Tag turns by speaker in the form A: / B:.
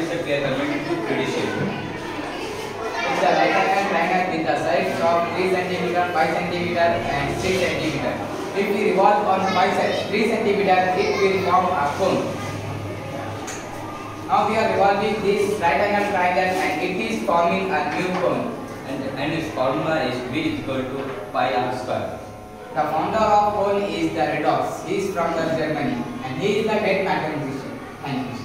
A: concept we are coming to 3D shape.
B: It's a right angle triangle with the sides of 3 cm, 5 cm and 6 cm. If we revolve on 3 cm, it will form a cone. Now we are revolving this right angle triangle and it is forming a new cone.
A: And its formula is V equal to pi r square.
B: The founder of cone is the Redox. He is from Germany and he is the great mathematician. Thank you.